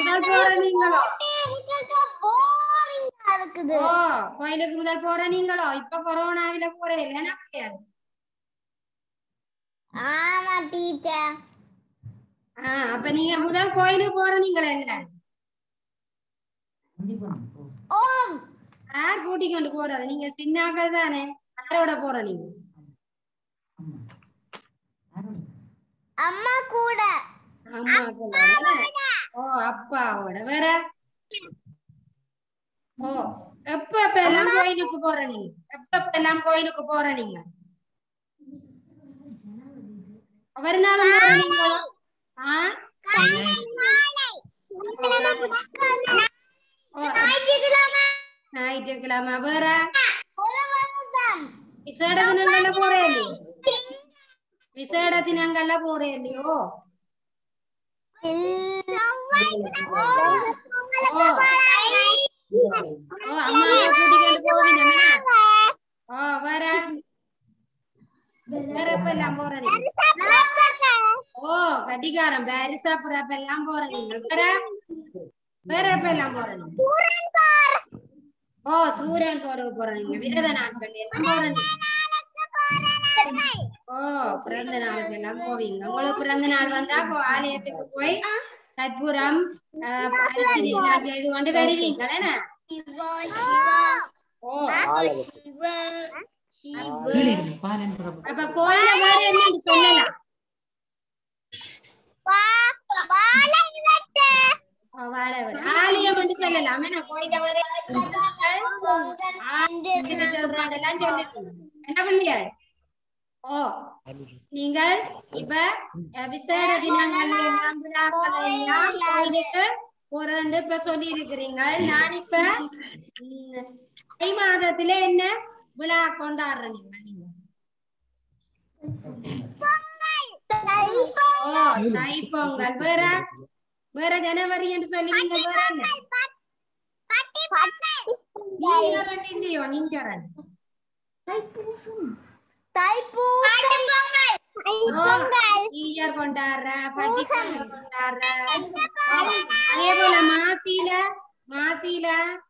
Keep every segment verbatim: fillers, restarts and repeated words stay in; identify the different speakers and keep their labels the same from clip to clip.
Speaker 1: முதல் போற நீங்களோ
Speaker 2: இருக்குது.
Speaker 1: ஓ கோயிலுக்கு முதல் போற நீங்களோ இப்ப கொரோனாவில போற இல்லைன்னா கிடையாது.
Speaker 2: ஆமா டீச்சர்.
Speaker 1: ஆஹ் அப்ப நீங்க முதல் கோயிலுக்கு போற நீங்களே இல்ல
Speaker 2: ஓம்
Speaker 1: யார் கூட்டி கொண்டு போறது? நீங்க சின்னாக்கள் தானே, யாரோட போற நீங்க?
Speaker 2: அம்மா கூட.
Speaker 1: அம்மா கூட. ஓ அப்பாவோட. வேற? ஓ எப்ப எப்ப எல்லாம் கோயிலுக்கு போற நீங்க? எப்ப எப்ப எல்லாம் கோயிலுக்கு போற நீங்க? ஒரு நாளும் போற நீங்களோ? ஆஹ் ஞாயிற்றுக்கிழமை. வேற விசேட தினங்கள்ல போறே இல்லையோ? விசேட தினங்கள்ல போறே இல்லையோ? ஓ அம்மா அப்பா கூட்டிக்கொண்டு போவீங்க. ஓ வேற வேற எப்ப எல்லாம் போற நீங்க? ஓ கட்டிக்காரன் பாரிசா புறப்ப எல்லாம் போற நீங்க. வேற வேற எப்ப எல்லாம் போற நீங்க? ஓ சூரியன் போறவு போற நீங்க. விரத நாட்கள் எல்லாம் போற நீங்க. ஓ பிறந்த நாளுக்கு எல்லாம் போவீங்க. உங்களுக்கு பிறந்த நாள் வந்தா ஆலயத்துக்கு போய் கற்பூரம் அரிசி எல்லாம் செய்து கொண்டு வருவீங்க. ஓ அப்ப கோயில வேற என்னன்னு சொல்லலாம்? ஆலயம் என்று சொல்லலாம். கோயில வேற சொல்றேன் சொல்லி என்ன பிள்ளைகள்? ஓ நீங்கள் இப்ப விசேட தினங்கள் எல்லாம் விழாக்கள் எல்லாம் கோயிலுக்கு போறேன்னு இப்ப சொல்லி இருக்கிறீங்க. நான் இப்ப தை மாதத்திலே என்ன விழா கொண்டாடுறேன்? நீங்க ஓ தை பொங்கல். வேற வேற ஜனவரி என்று சொல்லி நீங்க வேற என்ன? நீங்க ரெண்டு இல்லையோ? நீங்க ரெண்டு ஈயர் கொண்டாடுற, பட்டி பொங்கல் கொண்டாடுற. அதே போல மாசியில மாசியில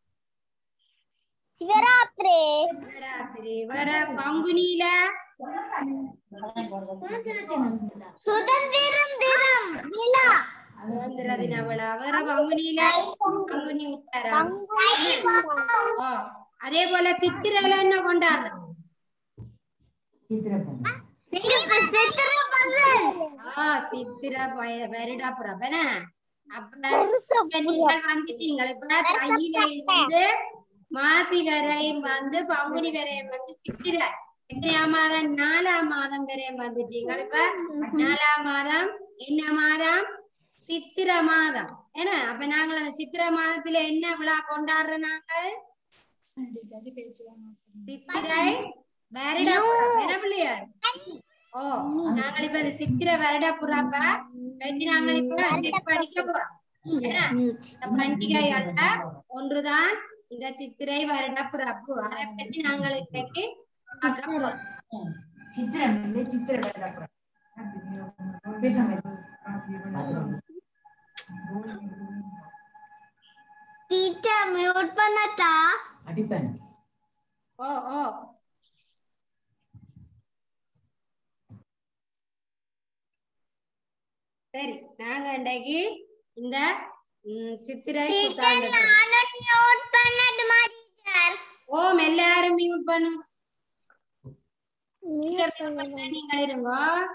Speaker 2: சிவராத்திரி.
Speaker 1: சிவராத்திரி. வேற பங்குனியில
Speaker 2: சுதந்திரம் தினம் விழா.
Speaker 1: சுதந்திர தின விழா. வேற பங்குனியில பங்குனி உத்தரம். ஓ அதே போல சித்திரையில என்ன கொண்டாடுறது? சித்திர வருடா பிரபன. அப்ப நீங்கள் வந்துட்டீங்க. இப்ப தையில இருந்து மாசி வரையும் வந்து பங்குனி வரையும் வந்து சித்திரை எத்தனையாம் மாதம்? நாலாம் மாதம் வரையும் வந்துட்டீங்க. இப்ப நாலாம் மாதம் என்ன மாதம்? சித்திர மாதம். ஏன்னா அப்ப நாங்கள் அந்த சித்திர மாதத்துல என்ன விழா கொண்டாடுற? நாங்கள் சித்திரை வருட என்ன பிள்ளையார்? ஓ நாங்கள் இப்ப இந்த சித்திர வருட புறாப்ப பற்றி நாங்கள் இப்ப படிக்க போறோம். பண்டிகைகள்ல ஒன்றுதான் இந்த சித்திரை வருட பிறப்பு. அதை பற்றி நாங்கள் இன்னைக்கு பார்க்க போறோம்.
Speaker 2: டீச்சர் மியூட் பண்ணட்டா?
Speaker 3: அடிப்பேன்.
Speaker 1: ஓ ஓ சரி, நாங்க இன்றைக்கு இந்த சித்திரை புத்தாண்டு. ஓம் எல்லாரும் மியூட் பண்ணுங்க. நீங்க இருங்க.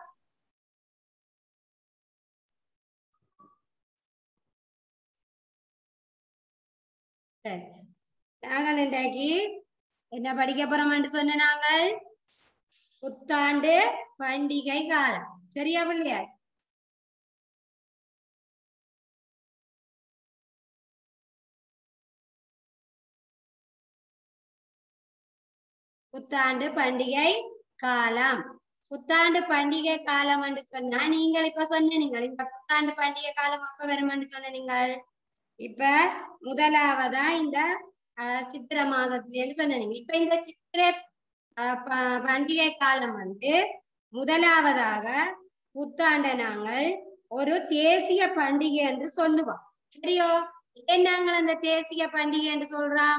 Speaker 1: சரி, நாங்கள் இன்றைக்கு என்ன படிக்க போறோம் என்று சொன்ன? நாங்கள் புத்தாண்டு பண்டிகை காலம். சரியா பிள்ளையா? புத்தாண்டு பண்டிகை காலம். புத்தாண்டு பண்டிகை காலம் என்று சொன்னா நீங்கள் இப்ப சொன்னீங்க இந்த புத்தாண்டு பண்டிகை காலம் எப்ப வரும் என்று சொன்ன நீங்கள் இப்ப முதலாவதா இந்த சித்திரை மாதத்துல சொன்னீங்க. இப்ப இந்த சித்திரை பண்டிகை காலம் வந்து முதலாவதாக புத்தாண்டை நாங்கள் ஒரு தேசிய பண்டிகை என்று சொல்லுவோம். சரியோ? ஏன் நாங்கள் அந்த தேசிய பண்டிகை என்று சொல்றோம்?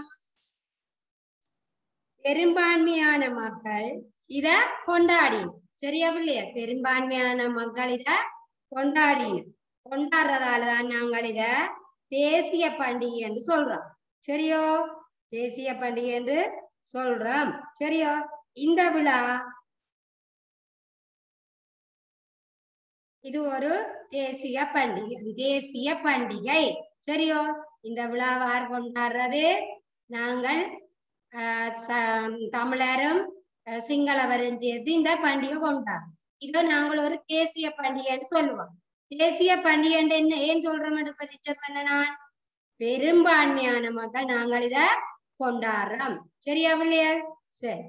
Speaker 1: பெரும்பான்மையான மக்கள் இத கொண்டாடி, சரியா பிள்ளையா? பெரும்பான்மையான மக்கள் இத கொண்டாடி கொண்டாடுறதாலதான் நாங்கள் இத தேசிய பண்டிகை என்று சொல்றோம். சரியோ? தேசிய பண்டிகை என்று சொல்றோம். சரியோ? இந்த விழா இது ஒரு தேசிய பண்டிகை, தேசிய பண்டிகை. சரியோ? இந்த விழாவார் கொண்டாடுறது நாங்கள் தமிழரும் சிங்களவரும் சேர்த்து இந்த பண்டிகை கொண்டாடுறோம். இதை நாங்கள் ஒரு தேசிய பண்டிகைன்னு சொல்லுவோம். தேசிய பண்டிகை என்ன ஏன் சொல்றோம் என்று பரிச்சை சொன்ன நான், பெரும்பான்மையான மக்கள் நாங்கள் இத கொண்டாடுறோம். சரியா பிள்ளையார்? சரி,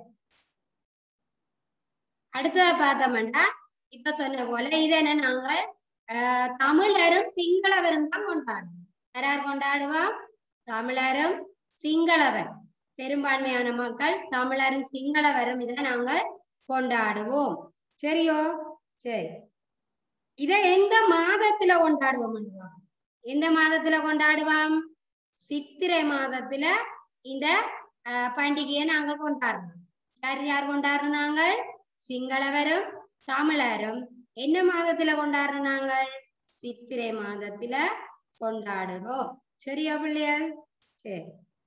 Speaker 1: அடுத்ததா பார்த்தோம்னா இப்ப சொன்ன போல இதனை நாங்கள் அஹ் தமிழரும் சிங்களவரும் தான் கொண்டாடுவோம். யார் கொண்டாடுவோம்? தமிழரும் சிங்களவர், பெரும்பான்மையான மக்கள் தமிழரும் சிங்களவரும் இதை நாங்கள் கொண்டாடுவோம். சரியோ? சரி, இதை எந்த மாதத்துல கொண்டாடுவோம்? எந்த மாதத்துல கொண்டாடுவோம்? சித்திரை மாதத்துல இந்த அஹ் பண்டிகையை நாங்கள் கொண்டாடுறோம். யார் யார் கொண்டாடுறோம்? நாங்கள் சிங்களவரும் தமிழரும் என்ன மாதத்துல கொண்டாடுறோம்? நாங்கள் சித்திரை மாதத்துல கொண்டாடுறோம். சரியா பிள்ளையார்? சரி,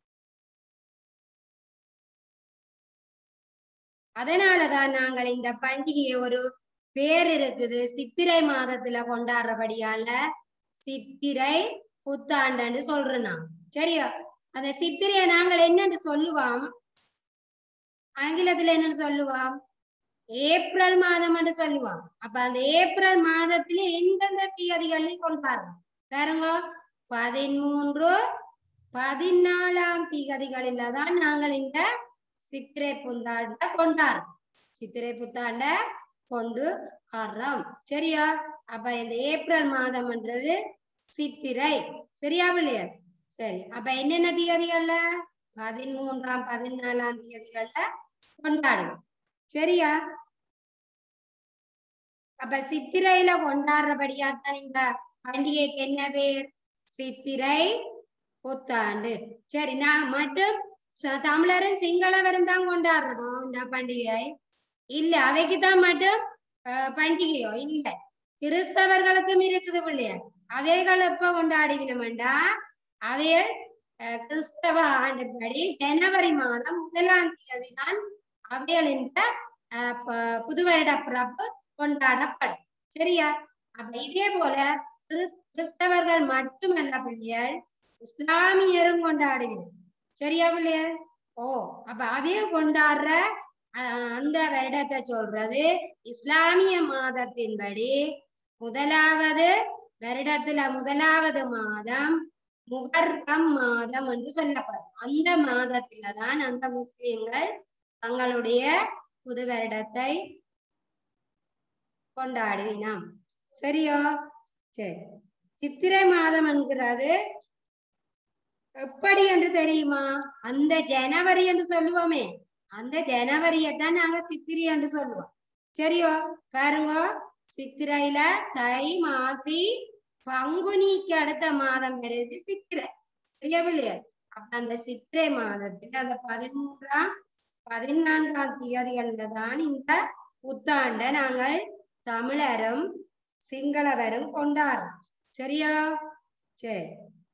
Speaker 1: அதனாலதான் நாங்கள் இந்த பண்டிகையை ஒரு பேர் இருக்குது, சித்திரை மாதத்துல கொண்டாடுறபடியால சித்திரை புத்தாண்டு சொல்றோம் நான். சரியா? அந்த சித்திரையை நாங்கள் என்னன்னு சொல்லுவோம்? ஆங்கிலத்துல என்னன்னு சொல்லுவோம்? ஏப்ரல் மாதம் என்று சொல்லுவோம். அப்ப அந்த ஏப்ரல் மாதத்துல எந்தெந்த தேதிகளையும் கொண்டாடுறோம் பாருங்க. பதிமூன்று பதினாலாம் தேதிகளில தான் நாங்கள் இந்த சித்திரை புத்தாண்ட கொண்டாடுறோம். சித்திரை புத்தாண்ட கொண்டு ஆடுறோம். சரியா? அப்ப இந்த ஏப்ரல் மாதம்ன்றது சித்திரை. சரியா பிள்ளையா? சரி, அப்ப என்னென்ன தேதிகள்ல? பதிமூன்றாம் பதினாலாம் தேதிகள்ல கொண்டாடுவோம். சரியா? அப்ப சித்திரையில கொண்டாடுறபடியாத்தான் இந்த பண்டிகைக்கு என்ன பேர்? சித்திரை புத்தாண்டு. சரி, நான் மட்டும் தமிழரும் சிங்களவரும் தான் கொண்டாடுறதோ இந்த பண்டிகை? இல்ல, அவைக்குதான் மட்டும் பண்டிகையோ? இல்ல, கிறிஸ்தவர்களுக்கும் இருக்குது பிள்ளையா. அவைகள் எப்ப கொண்டாடிவினோம்டா, அவைகள் கிறிஸ்தவ ஆண்டுபடி ஜனவரி மாதம் முதலாம் தேதி தான் அவைகள் இந்த புது வருட பிறப்பு கொண்டாடப்படும். சரியா? அப்ப இதே போல கிறிஸ்தவர்கள் மட்டுமல்ல பிள்ளைகள், இஸ்லாமியரும் கொண்டாடுகிறார். சரியா பிள்ளைகள்? ஓ, அப்ப அவையும் கொண்டாடுற அந்த வருடத்தை சொல்றது இஸ்லாமிய மாதத்தின்படி முதலாவது வருடத்துல முதலாவது மாதம் முகர்ரம் மாதம் என்று சொல்லப்படும். அந்த மாதத்துலதான் அந்த முஸ்லிம்கள் தங்களுடைய புது வருடத்தை கொண்டாடினோம். சரியோ? சரி, சித்திரை மாதம் என்கிறது எப்படி என்று தெரியுமா? அந்த ஜனவரி என்று சொல்லுவோமே, அந்த ஜனவரியத்தான் நாங்க சித்திரை என்று சொல்லுவோம். சரியோ? பாருங்க, சித்திரையில தை மாசி பங்குனிக்கு அடுத்த மாதம் வருது சித்திரை. சரியா பிள்ளையா? அப்ப அந்த சித்திரை மாதத்துல அந்த பதிமூன்றாம் பதினான்காம் தேதிகள்ல தான் இந்த புத்தாண்டை நாங்கள் தமிழரும் சிங்களவரும் கொண்டாடுறோம். சரியா? சரி,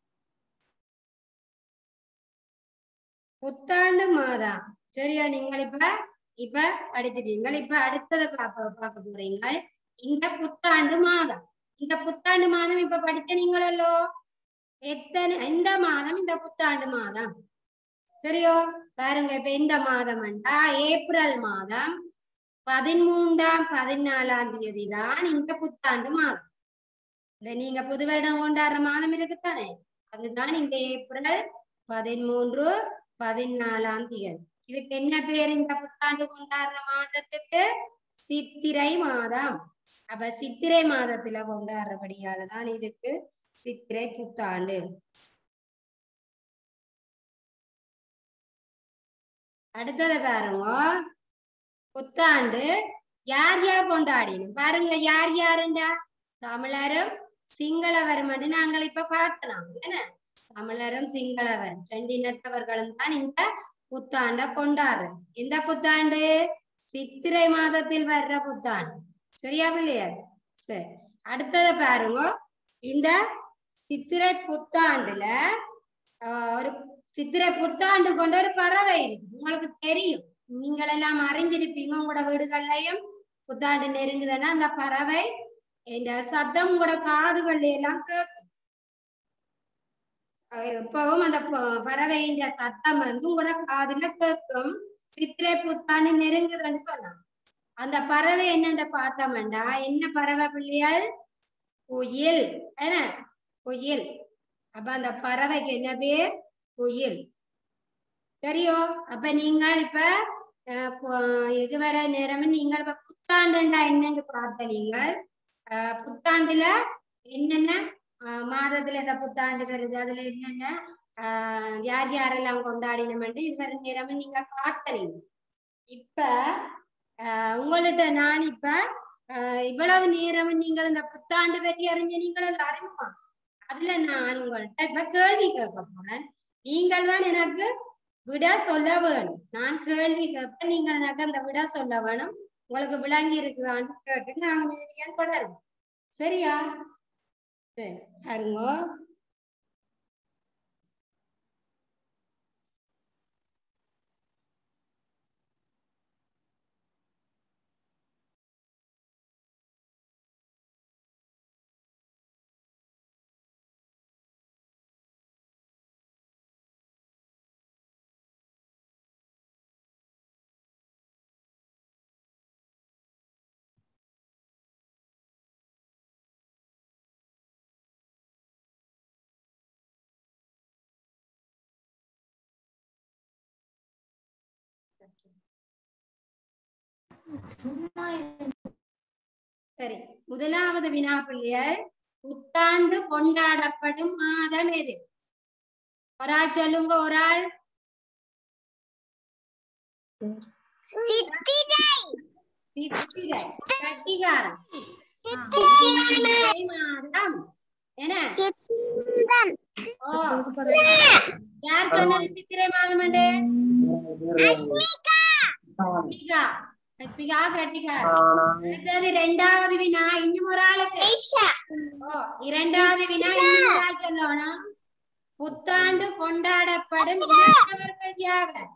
Speaker 1: புத்தாண்டு மாதம். சரியா? நீங்கள் இப்ப இப்ப படிச்சுட்டீங்க. இப்ப அடுத்ததை பார்க்க பார்க்க போறீங்க இந்த புத்தாண்டு மாதம். இந்த புத்தாண்டு மாதம் இப்ப படிச்ச நீங்களோ எத்தனை இந்த மாதம் இந்த புத்தாண்டு மாதம். சரியோ? பாருங்க, இப்ப இந்த மாதம் ஏப்ரல் மாதம் பதிமூன்றாம் பதினாலாம் தேதி தான் இந்த புத்தாண்டு மாதம். இந்த நீங்க புது வருடம் கொண்டாடுற மாதம் இருக்குத்தானே, அதுதான் இந்த ஏப்ரல் பதிமூன்று பதினாலாம் தேதி. இதுக்கு என்ன பேர்? இந்த புத்தாண்டு கொண்டாடுற மாதத்துக்கு சித்திரை மாதம். அப்ப சித்திரை மாதத்துல கொண்டாடுறபடியாலதான் இதுக்கு சித்திரை புத்தாண்டு. அடுத்தது பாருங்க, புத்தாண்டு யார் யார் கொண்டாடினோம் பாருங்க. யார் யாருண்டா? தமிழரும் சிங்களவரும் என்று நாங்கள் இப்ப பார்த்தலாம் என்ன தமிழரும் சிங்களவர் ரெண்டு இனத்தவர்களும் தான் இந்த புத்தாண்ட கொண்டாடுறது இந்த புத்தாண்டு சித்திரை மாதத்தில் வர்ற புத்தாண்டு சரியா பிள்ளையா சரி அடுத்தத பாருங்க இந்த சித்திரை புத்தாண்டுல ஒரு சித்திரை புத்தாண்டு கொண்ட ஒரு பறவை இருக்கு உங்களுக்கு தெரியும் நீங்கள் எல்லாம் அறிஞ்சிருப்பீங்க உங்களோட வீடுகள்லயும் புத்தாண்டு நெருங்குதுன்னா அந்த பறவை இந்த சத்தம் உங்களோட காதுகள்ல எல்லாம் கேட்கும் எப்பவும் அந்த பறவையின் சத்தம் வந்து உங்களோட காதுல கேட்கும் சித்திரை புத்தாண்டு நெருங்குதுன்னு சொன்னாங்க அந்த பறவை என்னண்ட பார்த்தோம்டா என்ன பறவை பிள்ளைகள் குயில் என்ன குயில் அப்ப அந்த பறவைக்கு என்ன பேர் குயில் சரியோ அப்ப நீங்கள் இப்ப இதுவரை நேரம் நீங்கள் இப்ப புத்தாண்டுண்டா என்னன்னு பார்த்த நீங்கள் அஹ் புத்தாண்டுல என்னென்ன மாதத்துல இந்த புத்தாண்டு வருது அதுல என்னென்ன ஆஹ் யார் யாரெல்லாம் கொண்டாடினோம்னு இதுவரை நேரம் நீங்க பார்த்தீங்க இப்ப ஆஹ் உங்கள்கிட்ட நான் இப்ப ஆஹ் இவ்வளவு நேரம் நீங்கள் இந்த புத்தாண்டு பற்றி அறிஞ்ச நீங்கள் அறிமுகம் அதுல நான் உங்கள்கிட்ட இப்ப கேள்வி கேட்க போறேன் நீங்கள் தான் எனக்கு விட சொல்ல வேணும் நான் கேள்வி கேட்பேன் நீங்கள் எனக்கு அந்த விட சொல்ல வேணும் உங்களுக்கு விளங்கி இருக்குதான்னு கேட்டு நாங்க மீதியா தொடரும் சரியா சரி பாருங்க சரி முதலாவது வினா பிள்ளையர் புத்தாண்டு கொண்டாடப்படும் மாதம் எது ஒரு ஆள் சொல்லுங்க ஒரு ஆள் சித்திரை கட்டிகாரம் மாதம் என்ன ஓ யார் சொன்னது சித்திரை மாதம் என்று அடுத்தது இரண்டாவது வினா இன்னும் ஒரு ஆளுக்கு ஓ இரண்டாவது வினா இன்னும் ஒரு ஆள் சொல்லணும் புத்தாண்டு கொண்டாடப்படும் இனத்தவர்கள் யாவர்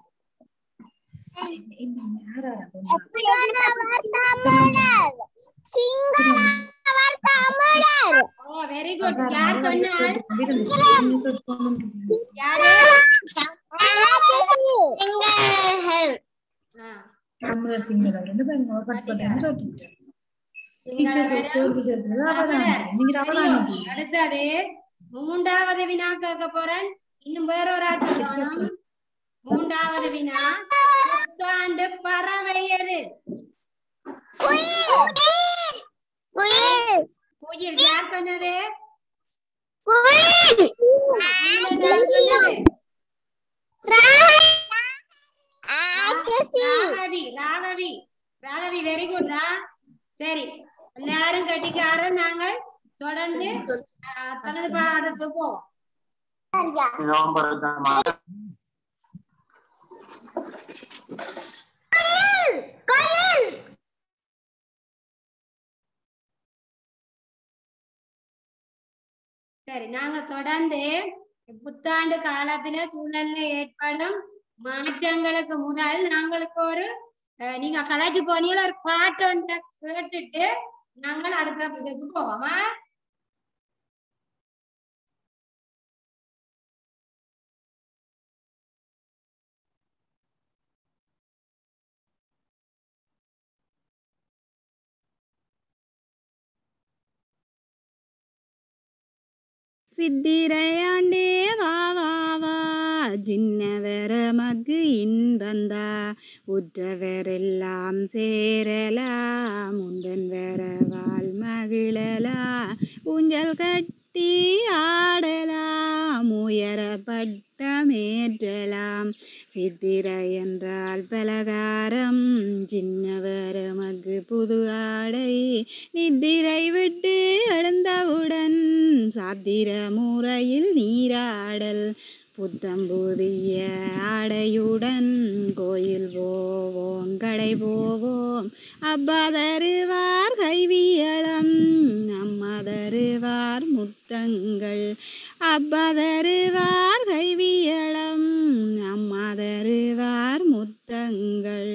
Speaker 1: ஓ வெரி குட் யார் சொன்னால் யாரு
Speaker 3: தமிழர் சிங்களவர் ரெண்டு பேரும் கட் பண்ணி சொல்லிட்டு
Speaker 1: அடுத்தது மூன்றாவது வினா கேட்க போறேன் இன்னும் வேற ஒரு ஆள் சொல்லணும் மூன்றாவது வினா புத்தாண்டு பறவை எது குயில் யார் சொன்னது ராகவி ராகவி ராகவி வெரி குட் சரி எல்லாரும் கட்டிக்காரன் நாங்கள் தொடர்ந்து தனது பாடத்துக்கு போவோம் சரி நாங்க தொடர்ந்து புத்தாண்டு காலத்துல சூழல்ல ஏற்படும் மாற்றங்களுக்கு முதல் நாங்களுக்கு ஒரு நீங்க கலாச்சி போனீங்களா ஒரு பாட்டு ஒன்றை கேட்டுட்டு நாங்கள் அடுத்த இதுக்கு போவோமா
Speaker 4: சித்திரையாண்டே வா வா வா ஜின்னவர மக்கு இன்பந்தா உற்றவரெல்லாம் சேரலாம் முந்தன் வரவால் மகிழலாம் ஊஞ்சல் கட்டி ஆடலாம் உயர பட்டமேற்றலாம் சித்திரை என்றால் பலகாரம், சின்னவர் மக்கு புது ஆடை, நித்திரை விட்டு எழுந்தவுடன் சாத்திர முறையில் நீராடல், புத்தம் புதிய ஆடையுடன் கோயில் போவோம் கடை போவோம், அப்பா தருவார் கைவியளம் அம்மா தருவார் முத்தங்கள், அப்பா தருவார் கைவியளம் அம்மா தருவார் முத்தங்கள்.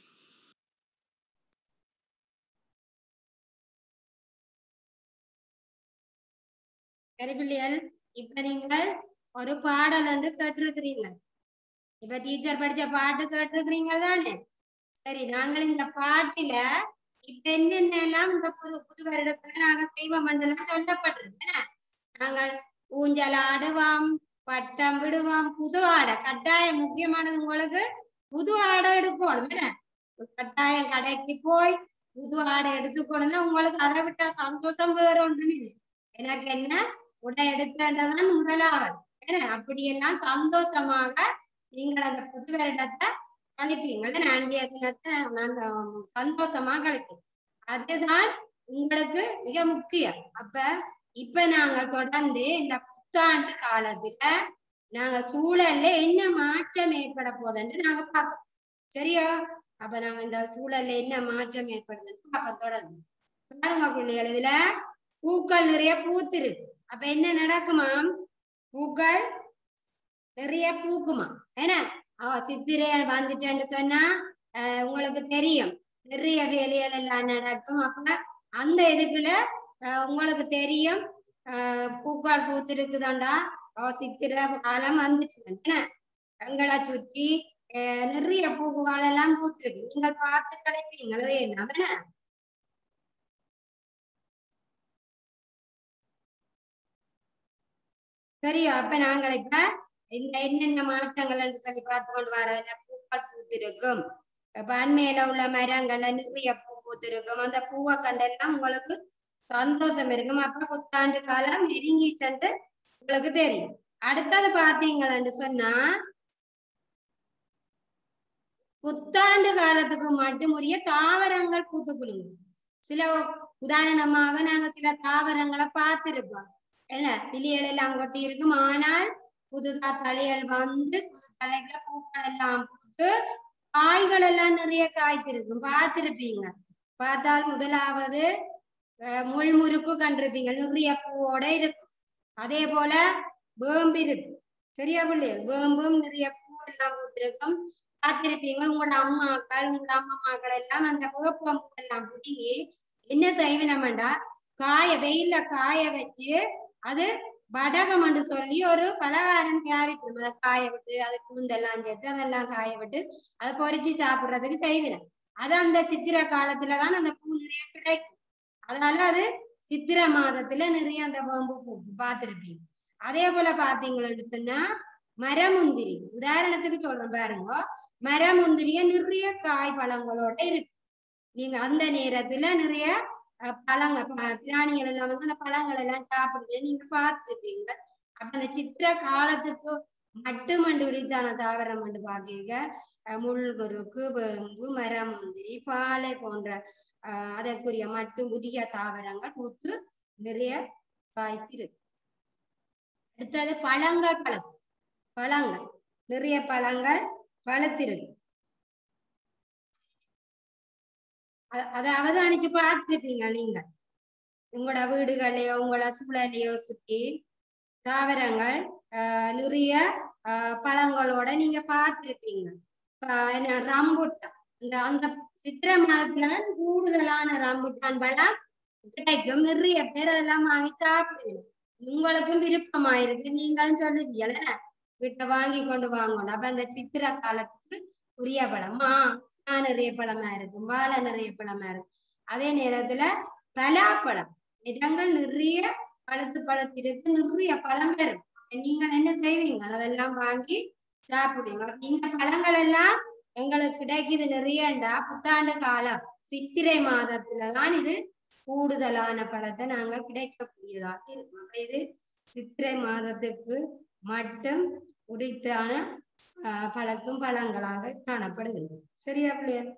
Speaker 1: சரி பிள்ளைகள், இப்ப நீங்கள் ஒரு பாடல் வந்து கேட்டிருக்கிறீங்க. இப்ப டீச்சர் படிச்ச பாட்டு கேட்டிருக்கிறீங்க தானே? சரி, நாங்கள் இந்த பாட்டுல இப்ப என்னென்ன எல்லாம் இந்த புது புது வருடத்துல நாங்க செய்வோம் சொல்லப்பட்டிருக்கு. நாங்கள் ஊஞ்சல் ஆடுவோம், பட்டம் விடுவோம், புது ஆடை கட்டாயம் முக்கியமானது. உங்களுக்கு புது ஆடை எடுக்கணும். கட்டாயம் கடைக்கு போய் புது ஆடை எடுத்துக்கொண்டு உங்களுக்கு அதை விட்டா சந்தோஷம் வேற ஒன்றும் இல்லை. எனக்கு என்ன உடை எடுத்ததான் முதலாவது. அப்படியெல்லாம் சந்தோஷமாக நீங்கள் அந்த புது வருடத்தை கழிப்பீங்க. அன்றைய தினத்தை சந்தோஷமா கழிப்பீங்க. அதுதான் உங்களுக்கு மிக முக்கியம். அப்ப இப்ப நாங்கள் தொடர்ந்து இந்த புத்தாண்டு காலத்துல நாங்க சூழல்ல என்ன மாற்றம் ஏற்பட போகுதுன்னு நாங்க பார்க்கோம். சரியா? அப்ப நாங்க இந்த சூழல்ல என்ன மாற்றம் ஏற்படுதுன்னு பார்க்க தொடர்ந்து பாருங்க பிள்ளைகள். இதுல பூக்கள் நிறைய பூத்திருக்கு. அப்ப என்ன நடக்குமாம்? பூக்கள் நிறைய பூக்குமா? ஏன்னா ஆஹ் சித்திரை வந்துட்டேன்னு சொன்னா அஹ் உங்களுக்கு தெரியும் நிறைய வேலைகள் எல்லாம் நடக்கும். அப்ப அந்த இதுக்குள்ள அஹ் உங்களுக்கு தெரியும் அஹ் பூக்கள் பூத்திருக்குதாண்டா சித்திரை காலம் வந்துட்டு எங்களை சுற்றி அஹ் நிறைய பூக்கள் எல்லாம் பூத்திருக்கு. நீங்கள் பார்த்து கிடைப்பீங்களே என்ன? சரியா? அப்ப நாங்கள் இப்ப இந்த என்னென்ன மாற்றங்கள் என்று சொல்லி பார்த்து கொண்டு வரதுல பூக்கள் பூத்திருக்கும். இப்ப அண்மையில உள்ள மரங்கள்ல நிறைய பூ பூத்திருக்கும். அந்த பூவை கண்டெல்லாம் உங்களுக்கு சந்தோஷம் இருக்கும். அப்ப புத்தாண்டு காலம் நெருங்கிட்டு உங்களுக்கு தெரியும். அடுத்தது பாத்தீங்கன்னு சொன்னா புத்தாண்டு காலத்துக்கு மட்டும் உரிய தாவரங்கள் பூத்து குலுங்கும். சில உதாரணமாக நாங்க சில தாவரங்களை பார்த்திருப்போம். என்ன இலைகள் எல்லாம் கொட்டி இருக்கும். ஆனால் புதுதா தலைகள் வந்து புது தலைகளை பூக்கள் எல்லாம் பூத்து காய்கள் எல்லாம் நிறைய காய்த்திருக்கும். பார்த்திருப்பீங்க. பார்த்தால் முதலாவது முள்முறுக்கு கண்டிருப்பீங்க. நிறைய பூவோட இருக்கும். அதே போல வேம்பு இருக்கு. சரியா பிள்ளைகள்? வேம்பும் நிறைய பூ எல்லாம் பூத்திருக்கும். பார்த்திருப்பீங்க. உங்களோட அம்மாக்கள் உங்களோட அம்மாக்கள் எல்லாம் அந்த வேப்பம் பூ எல்லாம் பிடிங்கி என்ன செய்வினமெண்டா காய வெயில காய வச்சு அது வடகம் என்று சொல்லி ஒரு பலகாரம் தயாரிக்கணும். அதை காய விட்டு அது கூந்தெல்லாம் சேர்த்து அதெல்லாம் காய விட்டு அதை பொறிச்சு சாப்பிடுறதுக்கு செய்வினேன். அது அந்த சித்திரை காலத்துலதான் அந்த பூ நிறைய கிடைக்கும். அதனால அது சித்திரை மாதத்துல நிறைய அந்த வேம்பு பூ பார்த்திருப்பீங்க. அதே போல பாத்தீங்கன்னு சொன்னா மரமுந்திரி உதாரணத்துக்கு சொல்றேன் பாருங்க. மரமுந்திரிய நிறைய காய் பழங்களோட இருக்கு. நீங்க அந்த நேரத்துல நிறைய பழங்கள் பிராணிகள் எல்லாம் வந்து அந்த பழங்கள் எல்லாம் சாப்பிடுவீங்க. நீங்க பார்த்துருப்பீங்க. அப்ப அந்த சித்திரை காலத்துக்கு மட்டுமண்டு உரித்தான தாவரம் வந்து பாக்க முள்முறுக்கு வேம்பு மரமுந்திரி பாலை போன்ற ஆஹ் அதற்குரிய மட்டும் புதிய தாவரங்கள் பூத்து நிறைய காய்த்திருக்கு. அடுத்தது பழங்கள் பழம் பழங்கள் நிறைய பழங்கள் பழுத்திருக்கு. அதை அவதானிச்சு பார்த்திருப்பீங்க. நீங்க உங்களோட வீடுகளையோ உங்களோட சூழலையோ சுத்தி தாவரங்கள் ஆஹ் நிறைய ஆஹ் பழங்களோட நீங்க பார்த்திருப்பீங்க. என்ன ரம்புட்டான் இந்த அந்த சித்திரை மாதத்துல கூடுதலான ரம்புட்டான் பழம் கிடைக்கும். நிறைய பேர் அதெல்லாம் வாங்கி சாப்பிடுவீங்க. உங்களுக்கும் விருப்பமாயிருக்கு. நீங்களும் சொல்லுவீங்கள வீட்டை வாங்கி கொண்டு வாங்கணும். அப்ப அந்த சித்திரை காலத்துக்கு உரிய பழமா நிறைய பழமா இருக்கும். வாழை நிறைய பழமா இருக்கும். அதே நேரத்துல பலாப்பழம் இடங்கள் நிறைய பழுத்து பழத்திருக்கு. நிறைய பழம் வரும். நீங்கள் என்ன செய்வீங்க? அதெல்லாம் வாங்கி சாப்பிடுவீங்க. இந்த பழங்கள் எல்லாம் எங்களுக்கு கிடைக்குது நிறையண்டா புத்தாண்டு காலம் சித்திரை மாதத்துலதான் இது கூடுதலான பழத்தை நாங்கள் கிடைக்கக்கூடியதாக இருக்கும். இது சித்திரை மாதத்துக்கு மட்டும் உரித்தான ஆஹ் பழக்கும் பழங்களாக காணப்படுகின்றன. சரியா பிள்ளைகள்?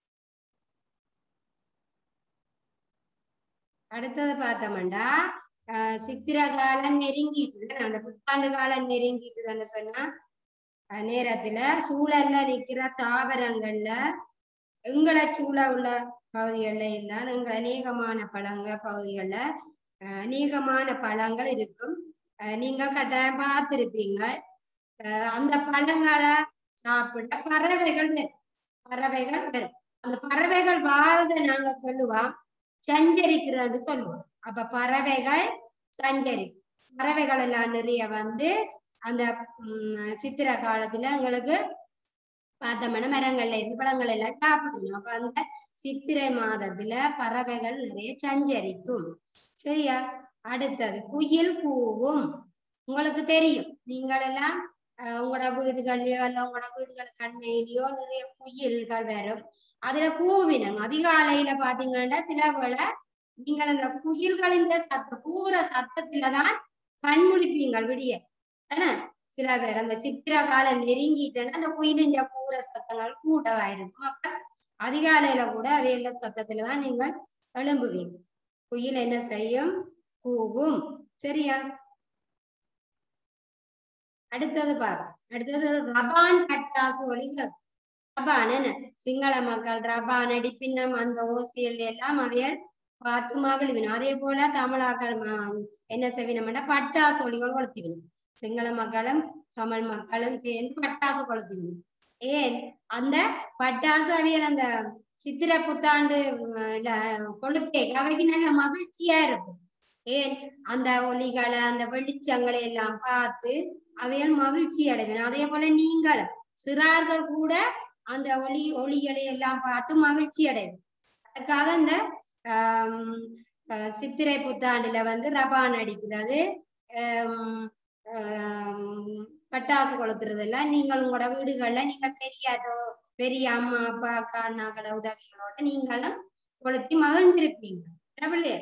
Speaker 1: அடுத்தது பார்த்தோம்டா ஆஹ் சித்திர காலம் நெருங்கிட்டு அந்த புத்தாண்டு காலம் நெருங்கிட்டுன்னு சொன்னா நேரத்துல சூழல்ல நிக்கிற தாவரங்கள்ல எங்களை சூழ உள்ள பகுதிகள்ல இருந்தால் எங்கள் அநேகமான பழங்க பகுதிகள்ல அநேகமான பழங்கள் இருக்கும். நீங்கள் கட்டாயம் பார்த்திருப்பீங்க. அந்த பழங்களை சாப்பிட்ட பறவைகள் வரும் பறவைகள் வரும் அந்த பறவைகள் வாரதை நாங்க சொல்லுவோம் சஞ்சரிக்கிறன்னு சொல்லுவோம். அப்ப பறவைகள் சஞ்சரி பறவைகள் எல்லாம் நிறைய வந்து அந்த உம் சித்திர காலத்துல எங்களுக்கு பார்த்தோம்னா மரங்கள்ல இருந்து பழங்கள் எல்லாம் சாப்பிடணும். அப்ப அந்த சித்திரை மாதத்துல பறவைகள் நிறைய சஞ்சரிக்கும். சரியா? அடுத்தது குயில் கூவும். உங்களுக்கு தெரியும், நீங்கள் எல்லாம் அஹ் உங்களோட வீடுகள்லயோ இல்ல உங்களோட வீடுகளுக்கு அண்மையிலயோ நிறைய குயில்கள் வரும். அதுல கூவினங்க அதிகாலையில பாத்தீங்கன்னா சில வேளை நீங்கள் அந்த குயில்களின் சத்த கூவுற சத்தத்துலதான் கண் முழிப்பீங்கள் விடிய. ஏன்னா சில பேர் அந்த சித்திர காலம் நெருங்கிட்டேன்னா அந்த குயிலின் கூவுற சத்தங்கள் கூட்டவாயிருக்கும். அப்ப அதிகாலையில கூட அவையில சத்தத்துலதான் நீங்கள் எழும்புவீங்க. குயில் என்ன செய்யும்? கூவும். சரியா? அடுத்தது பாரு. அடுத்தது ரபான் பட்டாசு ஒலிகள். ரபான் என்ன சிங்கள மக்கள் ரபான் அடிப்பின்னம் அந்த ஓசியல் எல்லாம் அவையல் பார்த்து மகிழ்வினும். அதே போல தமிழாக்கள் என்ன செய்வினோம்னா பட்டாசு ஒலிகள் கொளுத்திவிடும். சிங்கள மக்களும் தமிழ் மக்களும் சேர்ந்து பட்டாசு கொளுத்திவிடும். ஏன்? அந்த பட்டாசு அவையல் அந்த சித்திர புத்தாண்டு கொளுத்தே அவைக்கு நல்ல மகிழ்ச்சியா இருக்கும். ஏன்? அந்த ஒலிகளை அந்த வெளிச்சங்களை எல்லாம் பார்த்து அவையால் மகிழ்ச்சி அடைவேன். அதே போல நீங்களும் சிறார்கள் கூட அந்த ஒளி ஒளிகளை எல்லாம் பார்த்து மகிழ்ச்சி அடைவேன். அதுக்காக அந்த ஆஹ் சித்திரை புத்தாண்டுல வந்து ரபான் அடிக்கிறது, பட்டாசு கொளுத்துறது எல்லாம் நீங்கள் உங்களோட வீடுகள்ல நீங்க பெரிய பெரிய அம்மா அப்பா அக்கா அண்ணாக்கள உதவிகளோட நீங்களும் கொளுத்தி மகிழ்ந்திருப்பீங்க. இல்லையே?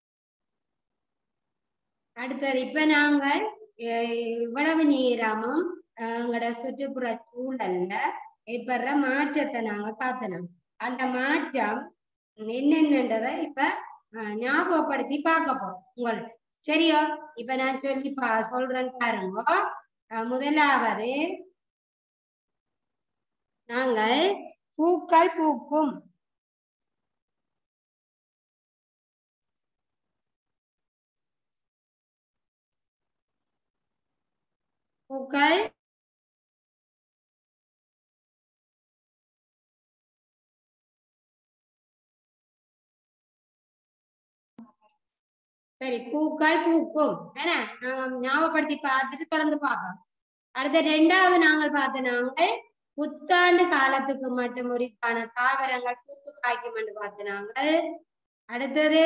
Speaker 1: அடுத்தது இப்ப நாங்கள் இவ்வளவு நேரமும் எங்களோட சுற்றுப்புற சூழல்ல ஏற்படுற மாற்றத்தை நாங்க பார்த்தோம். அந்த மாற்றம் என்னென்னன்றதை இப்ப ஞாபகப்படுத்தி பார்க்க போறோம் உங்கள்ட்ட. சரியோ? இப்ப நான் சொல்லி பா சொல்றேன் பாருங்க. முதலாவது நாங்கள் பூக்கள் பூக்கும். பூக்கள் சரி பூக்கள் பூக்கும். ஏன்னா ஞாபகப்படுத்தி பார்த்துட்டு தொடர்ந்து பார்ப்போம். அடுத்த ரெண்டாவது நாங்கள் பார்த்த நாங்கள் புத்தாண்டு காலத்துக்கு மட்டும் உரித்தான தாவரங்கள் பூத்து காய்க்கும் என்று பார்த்த நாங்கள். அடுத்தது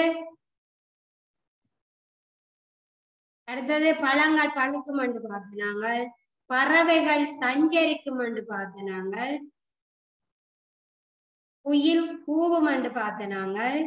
Speaker 1: அடுத்தது பழங்கள் பழுக்கும் என்று பார்த்த நாங்கள். பறவைகள் சஞ்சரிக்கும் என்று பார்த்த நாங்கள். குயில் கூவும் என்று பார்த்த நாங்கள்.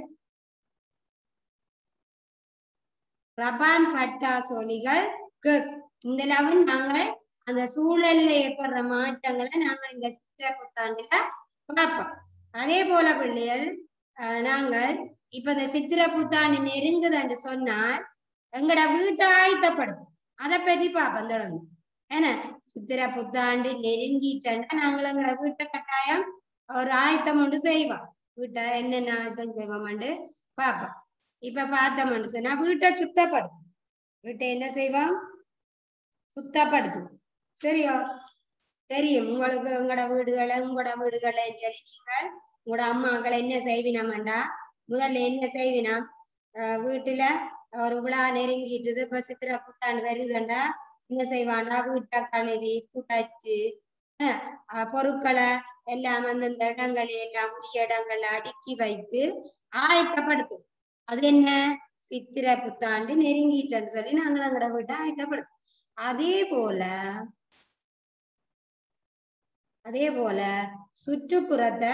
Speaker 1: ரபான் பட்டாசு ஒலிகள் இந்த லெவல் நாங்கள் அந்த சூழல்ல ஏற்படுற மாற்றங்களை நாங்கள் இந்த சித்திரை புத்தாண்டுல பார்ப்போம். அதே போல பிள்ளைகள் நாங்கள் இப்ப இந்த சித்திரை புத்தாண்டு நெருங்குதுன்னு சொன்னால் எங்கட வீட்டை ஆயத்தப்படுத்தும். அதை பற்றி பார்ப்போம் தொடர்ந்து. ஏன்னா சித்திரை புத்தாண்டு நெருங்கிட்டா நாங்கள் எங்கட வீட்டை கட்டாயம் ஒரு ஆயத்தம் ஒன்று செய்வோம். வீட்டை என்னென்ன ஆயத்தம் செய்வோம்னு பார்ப்போம். இப்ப பார்த்தோம்னு சொன்னா வீட்டை சுத்தப்படுத்தும். வீட்டை என்ன செய்வோம்? சுத்தப்படுத்தும். சரியா? தெரியும் உங்களுக்கு உங்களோட வீடுகளை உங்களோட வீடுகளை சரி நீங்கள் உங்களோட அம்மாக்களை என்ன செய்வினோம்டா முதல்ல என்ன செய்வினோம்? அஹ் வீட்டுல ஒரு விழா நெருங்கிட்டு இப்ப சித்திரை புத்தாண்டு வருதுண்டா என்ன செய்வாண்டா வீட்டை கழுவி துடைச்சு அஹ் பொருட்களை எல்லாம் அந்தந்த இடங்களை எல்லாம் உரிய இடங்கள்ல அடுக்கி வைத்து ஆயத்தப்படுத்தும். அது என்ன? சித்திரை புத்தாண்டு நெருங்கிட்டன்னு சொல்லி நாங்கள் எங்களோட வீட்டை ஆயத்தப்படுத்தும். அதே போல அதே போல சுற்றுப்புறத்தை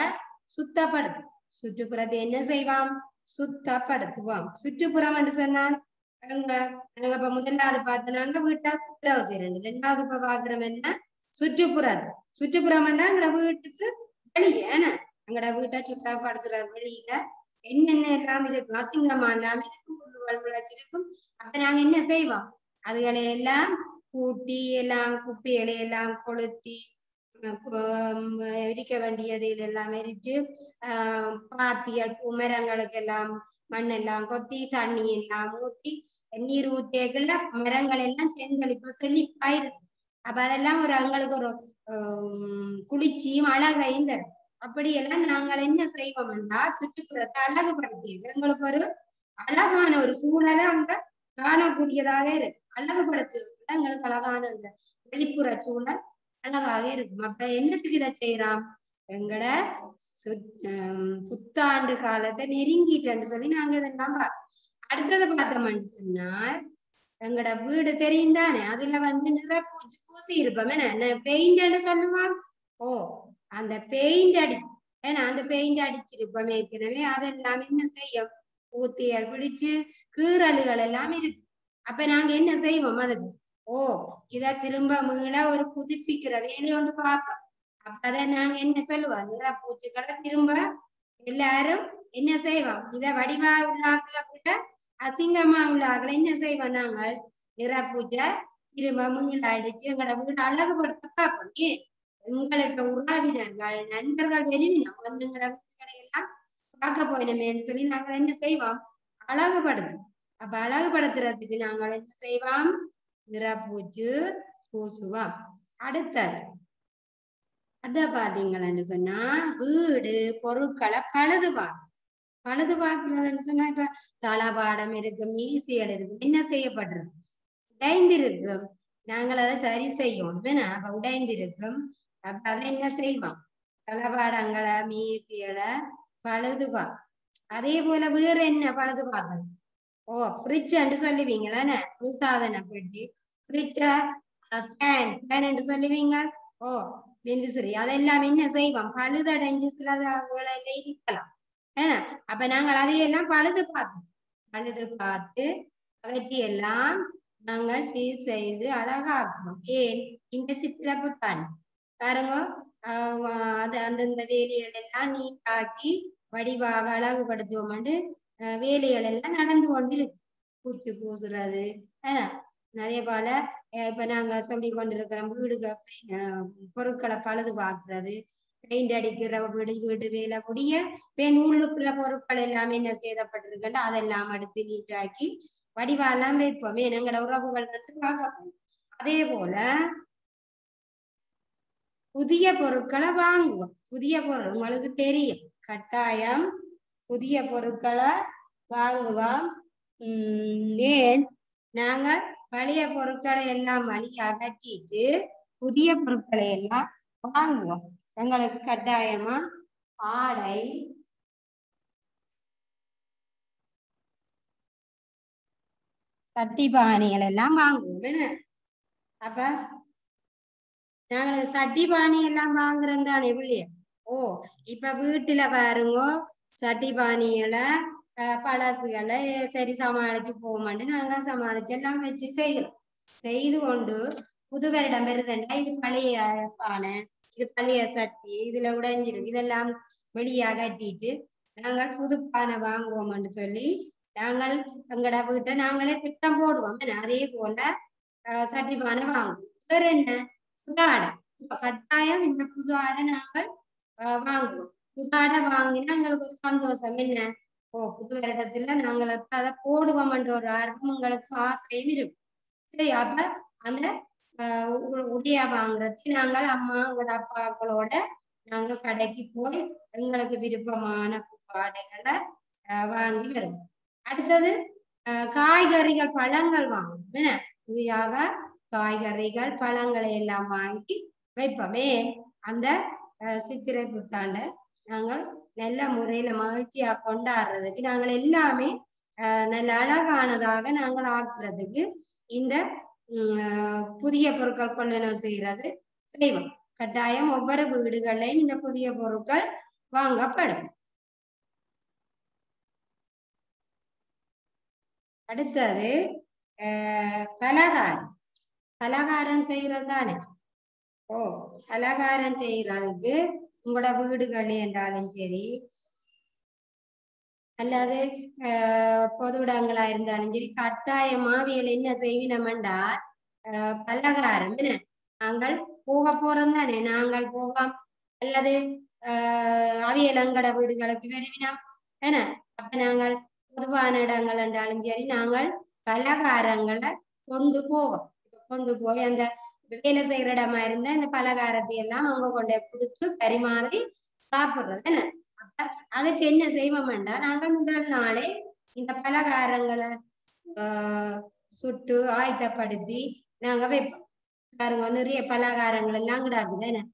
Speaker 1: சுத்தப்படுத்தும். சுற்றுப்புறத்தை என்ன செய்வோம்? சுத்தப்படுத்துவோம். சுற்றுப்புறம் என்று சொன்னால் அங்க நாங்க இப்ப முதலாவது பார்த்தனாங்க வீட்டா துப்புரவு செய்யறது. ரெண்டாவது இப்ப பாக்குறோம் என்ன சுற்றுப்புறம். சுற்றுப்புறம்னா எங்கட வீட்டுக்கு வெளியே என்ன எங்கட வீட்டை சுத்தப்படுத்துற வெளியில என்னென்ன எல்லாம் இருக்கும், அசிங்கமா எல்லாம் இருக்கும், புல்லுகள் முளைச்சிருக்கும். அப்ப நாங்க என்ன செய்வோம், அதுகளை எல்லாம் கூட்டி எல்லாம் குப்பைகளை எல்லாம் கொளுத்தி எரிக்க வேண்டியது எல்லாம் எரிச்சு ஆஹ் பாத்தியல் மரங்களுக்கு எல்லாம் மண்ணெல்லாம் கொத்தி தண்ணி எல்லாம் ஊத்தி நீர் ஊற்றியக்குள்ள மரங்கள் எல்லாம் செங்கலிப்பு செழிப்பாயிருக்கு. அப்ப அதெல்லாம் ஒரு எங்களுக்கு ஒரு ஆஹ் குளிர்ச்சியும் அழகையும் தரும். அப்படியெல்லாம் நாங்கள் என்ன செய்வோம்னா சுற்றுப்புறத்தை அழகுபடுத்தியது எங்களுக்கு ஒரு அழகான ஒரு சூழலை அங்க காணக்கூடியதாக இருக்கு. அழகுபடுத்துவது எங்களுக்கு அழகான அந்த வெளிப்புற சூழல் அழகாக இருக்கும். அப்ப என்னத்துக்கு இதை செய்யறான், எங்கட புத்தாண்டு காலத்தை நெருங்கிட்டேன்னு சொல்லி நாங்க இதெல்லாம் பார்க்கணும். அடுத்தது பார்த்தோம்னு சொன்னால் எங்கட வீடு தெரியும் தானே, அதுல வந்து நிற பூச்சி பூசி இருப்போம். என்ன பெயிண்ட் சொல்லுவான், ஓ அந்த பெயிண்ட் அடி ஏன்னா அந்த பெயிண்ட் அடிச்சிருப்போம் ஏற்கனவே. அதெல்லாம் என்ன செய்யும், ஊத்தியல் பிடிச்சு கீறல்கள் எல்லாம் இருக்கு. அப்ப நாங்க என்ன செய்வோம், அதுக்கு ஓ இத திரும்ப மீள ஒரு புதுப்பிக்கிற வேலையை ஒன்று பார்ப்போம். அப்ப அதை நாங்க என்ன சொல்லுவோம், நிறப்பூச்சிகளை திரும்ப எல்லாரும் என்ன செய்வோம், இத வடிவா உள்ளாக்களை விட அசிங்கமா உள்ளாக்களை என்ன செய்வோம், நாங்கள் நிறப்பூச்சை திரும்ப மீள அடிச்சு எங்களோட வீடு அழகுபடுத்த பார்ப்போம். ஏன் எங்களுக்கு உறவினர்கள் நண்பர்கள் வெளிவினோம் வந்து எங்களோட வீடுகளை எல்லாம் பார்க்க போயினமேன்னு சொல்லி நாங்கள் என்ன செய்வோம், அழகுபடுத்தும். அப்ப அழகுபடுத்துறதுக்கு நாங்கள் என்ன செய்வோம், நிறப்பூச்சு பூசுவோம். அடுத்தது அத பாத்தீங்கன்னு சொன்னா வீடு பொருட்களை பழுது பார்க்கும். பழுது பார்க்கறதுன்னு சொன்னா இப்ப தளபாடம் இருக்கு, மீசியல் இருக்கு, என்ன செய்யப்பட்டிருக்கு, உடைந்திருக்கும். நாங்கள் அதை சரி செய்யணும். ஏன்னா அப்ப உடைந்திருக்கும். அப்ப அதை என்ன செய்வோம், தளபாடங்களை மீசியலை பழுது பார்க்கும். அதே போல வேற என்ன பழுது பார்க்கணும், ஓ ஃப்ரிட்ஜ் என்று சொல்லுவீங்களா, குளிர்சாதன பெட்டி ஃப்ரிட்ஜ, ஃபேன் ஃபேன் என்று சொல்லுவீங்க. ஓ மின்விசிறி அதெல்லாம் என்ன செய்வோம், பழுதடைஞ்சு சில இருக்கலாம். ஏன்னா அப்ப நாங்கள் அதையெல்லாம் பழுது பார்த்தோம். பழுது பார்த்து அவற்றையெல்லாம் நாங்கள் சீர் செய்து அழகாக்கணும். ஏன் இந்த சித்திர புத்தாண்டு பாருங்க, ஆஹ் அது அந்தந்த வேலைகள் எல்லாம் நீட்டாக்கி வடிவாக அழகுபடுத்துவோம். வேலைகள் எல்லாம் நடந்து கொண்டிருக்கு. பூச்சி பூசுறது அதே போல இப்ப நாங்க சொல்லி கொண்டிருக்கிறோம், வீடுகள் பொருட்களை பழுது பார்க்கறது, பெயிண்ட் அடிக்கிற வீடு வீடு வேலை முடிய உள்ளுக்குள்ள பொருட்கள் எல்லாமே என்ன சேதப்பட்டிருக்கா அதெல்லாம் எடுத்து நீட்டாக்கி வடிவாலாம் வைப்போமே எங்களோட உறவுகள் வந்து பார்க்க. அதே போல புதிய பொருட்களை வாங்குவோம். புதிய பொருள் உங்களுக்கு தெரியும், கட்டாயம் புதிய பொருட்களை வாங்குவோம். உம் ஏன் நாங்க பழைய பொருட்களை எல்லாம் வழி அகற்றிட்டு புதிய பொருட்களை எல்லாம் வாங்குவோம். எங்களுக்கு கட்டாயமா ஆடை, சட்டி பானைகள் எல்லாம் வாங்குவோம். அப்ப நாங்க சட்டி பானை எல்லாம் வாங்குறோம் தானே பிள்ளைய. ஓ இப்ப வீட்டுல பாருங்க, சட்டி பானைகளை பழசுகளை சரி சமாளிச்சு போமாண்டு நாங்க சமாளிச்சு எல்லாம் வச்சு செய்கிறோம். செய்து கொண்டு புது வருடம் வருதுண்டா, இது பழைய பானை, இது பழைய சட்டி, இதுல உடைஞ்சிருக்கு, இதெல்லாம் வெளியே அகட்டிட்டு நாங்கள் புது பானை வாங்குவோம்னு சொல்லி நாங்கள் எங்கட வீட்டை நாங்களே திட்டம் போடுவோம். அதே போல சட்டி பானை வாங்குவோம். வேற என்ன, புது ஆடை. கட்டாயம் இந்த புது ஆடை நாங்கள் வாங்குவோம். புது ஆடை வாங்கினா எங்களுக்கு ஒரு சந்தோஷம். என்ன, ஓ புது வருடத்துல நாங்கள் அதை போடுவோம்ன்ற ஒரு ஆர்வம் எங்களுக்கு ஆசையும் இருக்கும். சரி, அப்ப அந்த ஆஹ் உடைய வாங்குறதுக்கு நாங்கள் அம்மா உங்களோட அப்பாக்களோட நாங்கள் கடைக்கு போய் எங்களுக்கு விருப்பமான புது ஆடைகளை ஆஹ் வாங்கி வருவோம். அடுத்தது ஆஹ் காய்கறிகள் பழங்கள் வாங்குவோம். என்ன புதியாக காய்கறிகள் பழங்களை எல்லாம் வாங்கி வைப்போமே. அந்த சித்திரை புத்தாண்டை நாங்கள் நல்ல முறையில மகிழ்ச்சியா கொண்டாடுறதுக்கு நாங்கள் எல்லாமே ஆஹ் நல்ல அழகானதாக நாங்கள் ஆக்குறதுக்கு இந்த உம் புதிய பொருட்கள் கொள்ளளவு செய்யறது செய்வோம். கட்டாயம் ஒவ்வொரு வீடுகளையும் இந்த புதிய பொருட்கள் வாங்கப்படும். அடுத்தது பலகாரம். பலகாரம் செய்யறது தானே. ஓ பலகாரம் செய்யறதுக்கு உங்களோட வீடுகள் என்றாலும் சரி அல்லது பொது இடங்களா இருந்தாலும் சரி கட்டாயம் மாவியல் என்ன செய்வினமெண்டா பலகாரம் என்ன நாங்கள் போக போறோம் தானே. நாங்கள் போவோம் அல்லது ஆஹ் அவியல் எங்கட வீடுகளுக்கு வருவினோம் என்ன. அப்ப நாங்கள் பொதுவான இடங்கள் என்றாலும் சரி நாங்கள் பலகாரங்களை கொண்டு போவோம். கொண்டு போய் அந்த வேலை செய்யற இடமா இருந்தா இந்த பலகாரத்தை எல்லாம் அவங்க கொண்டு கொடுத்து பரிமாறி சாப்பிடுறது என்ன. அப்ப அதுக்கு என்ன செய்வோம்டா நாங்கள் முதல் நாளே இந்த பலகாரங்களை ஆஹ் சுட்டு ஆயத்தப்படுத்தி நாங்க வைப்போம். பாருங்க நிறைய பலகாரங்கள் எல்லாம் கிடாக்குது என்ன.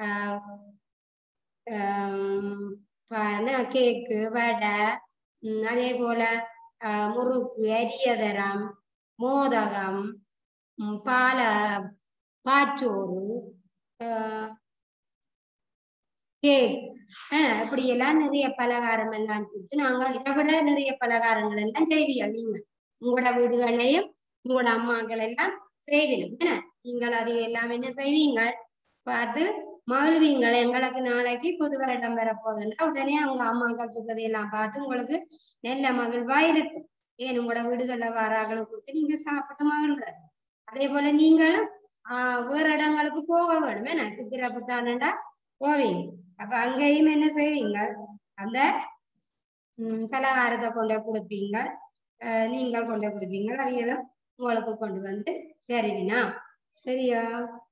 Speaker 1: ஆஹ் கேக்கு வடை அதே போல முறுக்கு அரியதரம் மோதகம் பால பாச்சோறு கேக் இப்படி எல்லாம் நிறைய பலகாரம் எல்லாம் கொடுத்து நாங்கள் இதை விட நிறைய பலகாரங்கள் எல்லாம் செய்வீர்கள். நீங்க உங்களோட வீடுகளையும் உங்களோட அம்மாக்கள் எல்லாம் செய்வீங்க என்ன. நீங்கள் அது எல்லாம் என்ன செய்வீங்க பார்த்து மகிழ்வீங்கள். எங்களுக்கு நாளைக்கு புது வருடம் வரப்போகுதுன்னா உடனே அவங்க அம்மாக்கள் சொல்றதை எல்லாம் பார்த்து உங்களுக்கு நல்ல மகிழ்வா இருக்கும். ஏன் உங்களோட வீடுகள்ல வராங்களை கொடுத்து நீங்க சாப்பிட்டு மகிழ்றது. அதே போல நீங்களும் ஆஹ் வேற இடங்களுக்கு போக வேணும் என்ன. சித்திரை புத்தாண்டுண்டா போவீங்க. அப்ப அங்கேயும் என்ன செய்வீங்க அந்த உம் பலகாரத்தை கொண்டு கொடுப்பீங்க. அஹ் நீங்கள் கொண்டு கொடுப்பீங்க. அவையெல்லாம் உங்களுக்கு கொண்டு வந்து தருவினா சரியா.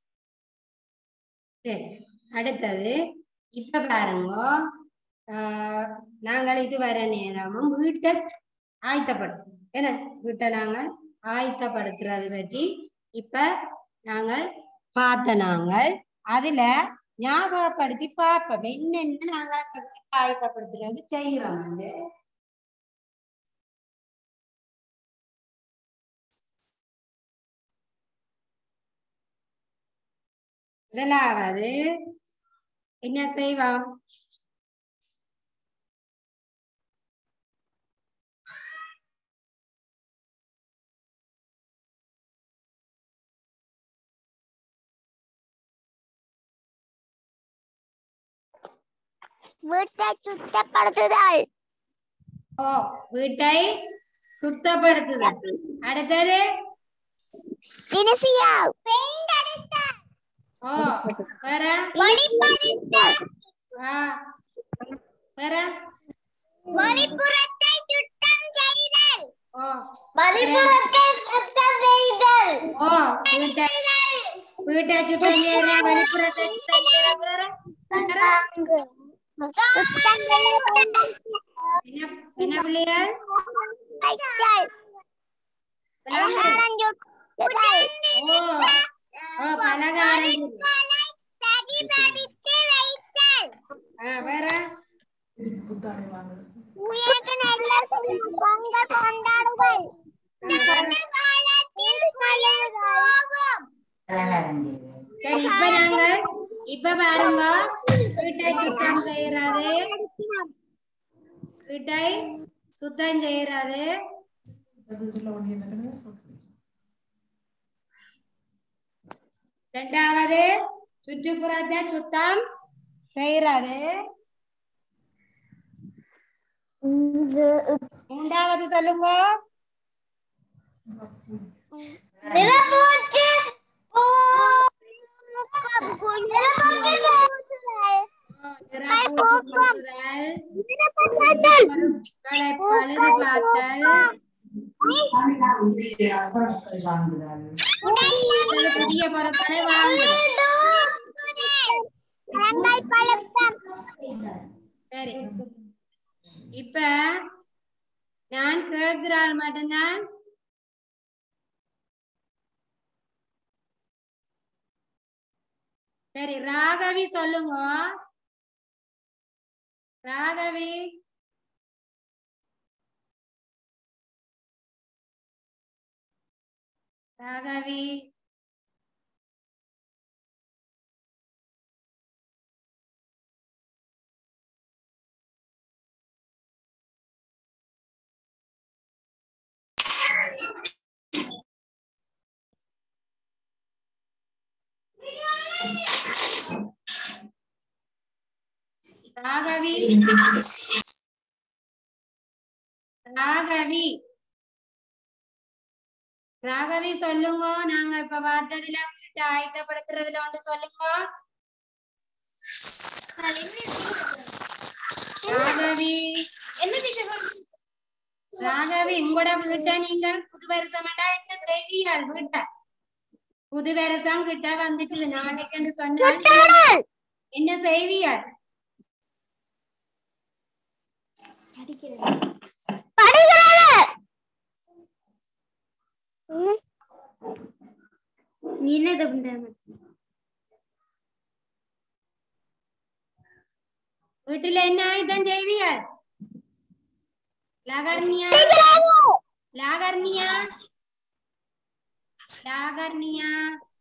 Speaker 1: சரி அடுத்தது இப்ப பாருங்க ஆஹ் நாங்கள் இது வர நேரமும் வீட்டை ஆயத்தப்படுத்தும் என்ன. வீட்டை நாங்கள் ஆயத்தப்படுத்துறது பற்றி இப்ப நாங்கள் பார்த்த நாங்கள் அதுல ஞாபகப்படுத்தி பார்ப்போம் என்னென்ன நாங்கள் அந்த வீட்டை ஆயத்தப்படுத்துறது செய்கிறோம். வந்து முதலாவது என்ன செய்வோம்
Speaker 2: வீட்டை சுத்தப்படுத்துதல்.
Speaker 1: ஓ வீட்டை சுத்தப்படுத்துதல். அடுத்தது ஓ வேற வேற
Speaker 2: வெளிப்புறத்தை சுத்தம் செய்தல்.
Speaker 1: ஓ
Speaker 2: வெளிப்புறத்தை சுத்தம் செய்தல்.
Speaker 1: ஓ வீட்டை வீட்டை சுத்தம் செய்யற வெளிப்புறத்தை சுத்தம் செய்யற வேற என்ன பிள்ளைகள் ஓ பலகாரம் வேற சரி இப்ப நாங்க இப்ப பாருங்க வீட்டை சுத்தம் செய்யறது வீட்டை சுத்தம் செய்யறது இரண்டாவது சுற்றுப்புறத்தை சுத்தம் செய்யறது மூன்றாவது சொல்லுங்க பழுது பார்த்தல் புதிய பொருட்களை வாங்குதல். சரி இப்ப நான் கேட்கிறாள் மட்டும்தான் சரி. ராகவி சொல்லுங்க ராகவி. ராகவி ராகவி ராகவி ராகவி சொல்லுங்க. நாங்க இப்ப பார்த்ததுல வீட்டை ஆயத்தப்படுத்துறதுல ஒன்று சொல்லுங்க. ராகவி ராகவி உங்களோட வீட்டை நீங்கள் புது வருஷம்டா என்ன செய்வீர்கள்? வீட்டை புது வருஷம் கிட்ட வந்துட்டு நாளைக்கு சொன்னா என்ன செய்வீர்கள்? வீட்டுல என்ன ஆயுதம் செய்வீர்கள்? லாகர்னியா லாகர்னியா லாகர்னியா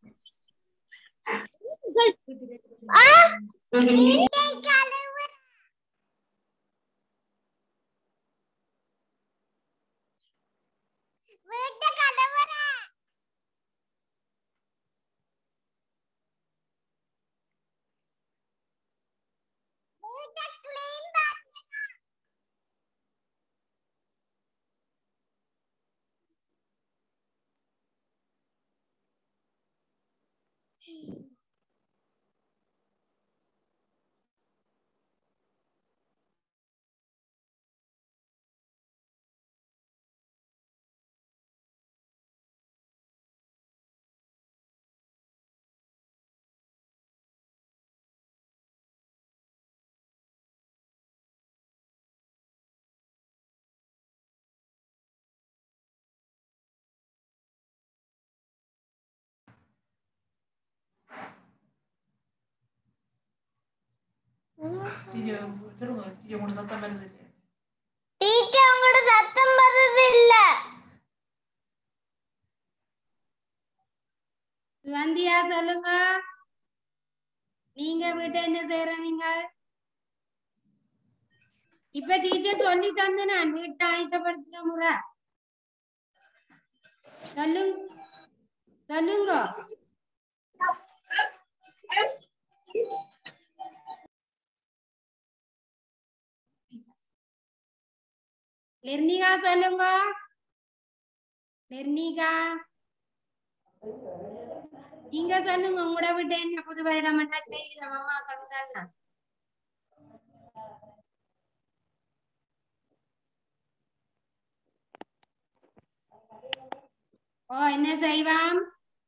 Speaker 1: வந்தியா சொல்லுங்க. நீங்க வீட்டை என்ன செய்யற? நீங்கள் இப்ப டீச்சர் சொல்லி தந்து நான் வீட்டை ஆயத்தப்படுத்துற முறை சொல்லுங்க சொல்லுங்க. லெர்னிகா சொல்லுங்க. லெர்னிகா நீங்க சொல்லுங்க. உங்களோட வீட்டை என்ன புது வருடம் செய்யுத அம்மா கழுதல்ல? ஓ என்ன செய்வாம்?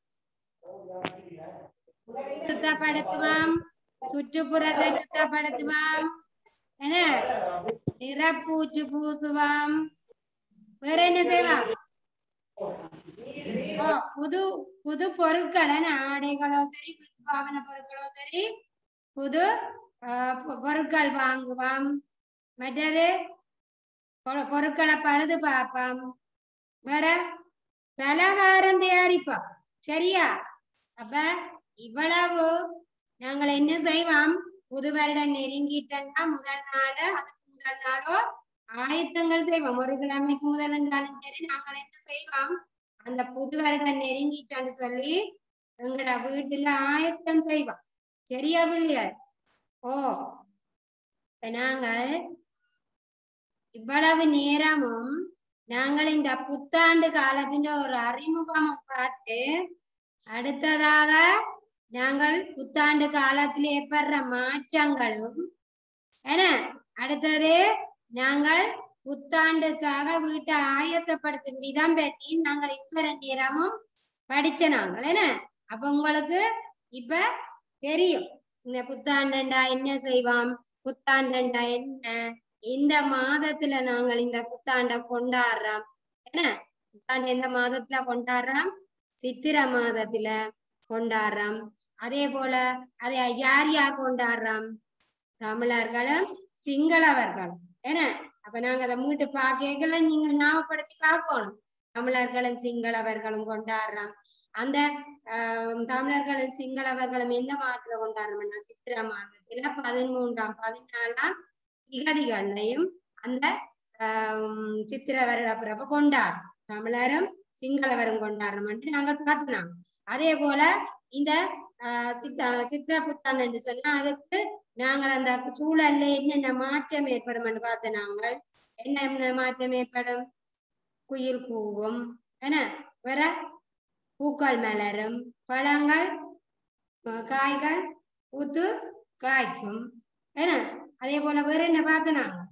Speaker 1: சுத்தப்படுத்துவாம், சுற்றுப்புறத்தை சுத்தப்படுத்துவாம், என்ன நிறப்பூச்சு பூசுவாம். வேற என்ன செய்வாம்? ஓ புது புது பொருட்களை ஆடைகளோ சரி வாகன பொருட்களோ சரி புது பொருட்கள் வாங்குவாம். மற்றது பொருட்களை பழுது பார்ப்பாம். வேற பலகாரம் தயாரிப்போம். சரியா? அப்ப இவ்வளவு நாங்கள் என்ன செய்வோம்? புது வருடம் நெருங்கிட்டா முதல் நாடு அதுக்கு முதல் நாடோ ஆயத்தங்கள் செய்வோம். ஒரு கிழமைக்கு முதல் இருந்தாலும் சரி நாங்கள் என்ன செய்வோம்? அந்த புது வருடம் நெருங்கிட்டான்னு சொல்லி எங்களோட வீட்டுல ஆயத்தம் செய்வோம். சரியா பிள்ளையார்? ஓ நாங்கள் இவ்வளவு நேரமும் நாங்கள் இந்த புத்தாண்டு காலத்தின் ஒரு அறிமுகமும் பார்த்து அடுத்ததாக நாங்கள் புத்தாண்டு காலத்தில் ஏற்படுற மாற்றங்களும் என்ன அடுத்தது நாங்கள் புத்தாண்டுக்காக வீட்டை ஆயத்தப்படுத்தும் விதம் பற்றி நாங்கள் இதுவரை நேரமும் படிச்ச நாங்கள் என்ன. அப்ப உங்களுக்கு இப்ப தெரியும் இந்த புத்தாண்டா என்ன செய்வோம், புத்தாண்டா என்ன, இந்த மாதத்துல நாங்கள் இந்த புத்தாண்டை கொண்டாடுறோம் என்ன. புத்தாண்டு எந்த மாதத்துல கொண்டாடுறோம்? சித்திர மாதத்துல கொண்டாடுறோம். அதே போல அதை யார் யார் கொண்டாடுறோம்? தமிழர்களும் சிங்களவர்களும் என்ன. அப்ப நாங்க அதை மீட்டு பார்க்கல நீங்க ஞாபகப்படுத்தி பார்க்கணும். தமிழர்களும் சிங்களவர்களும் கொண்டாடுறோம். அந்த ஆஹ் தமிழர்களும் சிங்களவர்களும் எந்த மாதத்துல கொண்டாடுறோம்னா சித்திர மாதத்துல பதிமூன்றாம் பதினாலாம் திகதிகளையும் அந்த ஆஹ் சித்திர வருட பிறப்பு கொண்டாடுறோம். தமிழரும் சிங்களவரும் கொண்டாடுறோம் என்று நாங்கள் பார்த்தோம். அதே போல இந்த ஆஹ் சித்த சித்திர புத்தாண்டு என்று சொன்னா அதுக்கு நாங்கள் அந்த சூழல்ல என்னென்ன மாற்றம் ஏற்படும் என்று பார்த்த நாங்கள் என்ன மாற்றம் ஏற்படும் குயில் கூவும் என்ன வேற பூக்கள் மலரும் பழங்கள் காய்கள் பூத்து காய்க்கும் என்ன அதே போல வேற என்ன பார்த்த நாங்கள்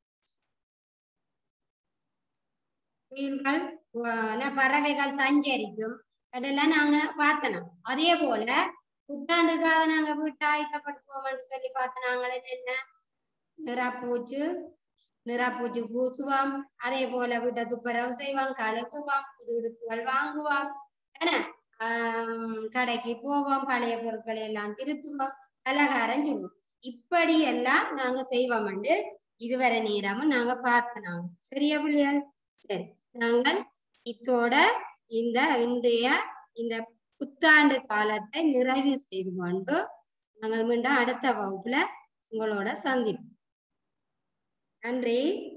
Speaker 1: குயில்கள் பறவைகள் சஞ்சரிக்கும் அதெல்லாம் நாங்க பார்த்தோம் அதே போல புத்தாண்டுக்காக நாங்க வீட்டை ஆயத்தப்படுத்துவோம்னு சொல்லி பார்த்த நாங்களே என்ன நிறாப்பூச்சு நிறாப்பூச்சு பூசுவோம் அதே போல வீட்டை துப்புரவு செய்வோம் கழுகுவோம் புது உடுப்புகள் வாங்குவோம் என்ன ஆஹ் கடைக்கு போவோம் பழைய பொருட்களை எல்லாம் திருத்துவோம் பலகாரம் சொல்லுவோம் இப்படி எல்லாம் நாங்க செய்வோம்னு இதுவரை நேரமும் நாங்க பார்த்தோம் சரியா பிள்ளையார் சரி நாங்கள் இத்தோட இந்த இன்றைய இந்த புத்தாண்டு காலத்தை நிறைவு செய்து கொண்டு நாங்கள் மீண்டும் அடுத்த வகுப்புல உங்களோட சந்திப்போம் நன்றி